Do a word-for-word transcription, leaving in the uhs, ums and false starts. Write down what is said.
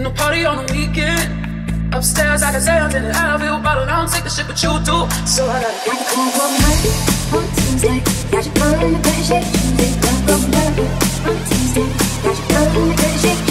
no party on the weekend. Upstairs, I can say I'm feeling Advil, bottle down, take the shit, but you do. So I gotta got the club on Monday, on Tuesday, got your girl in the pretty shake Tuesday, club on Monday, on Tuesday, got your girl in the pretty shake